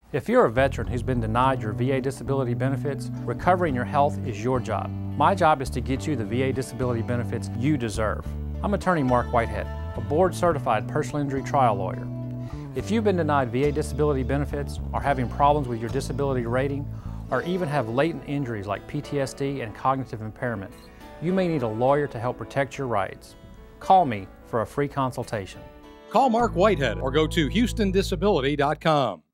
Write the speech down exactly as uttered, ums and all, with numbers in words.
If you're a veteran who's been denied your V A disability benefits, recovering your health is your job. My job is to get you the V A disability benefits you deserve. I'm attorney Marc Whitehead, a board-certified personal injury trial lawyer. If you've been denied V A disability benefits, are having problems with your disability rating, or even have latent injuries like P T S D and cognitive impairment, you may need a lawyer to help protect your rights. Call me for a free consultation. Call Marc Whitehead or go to Houston Disability dot com.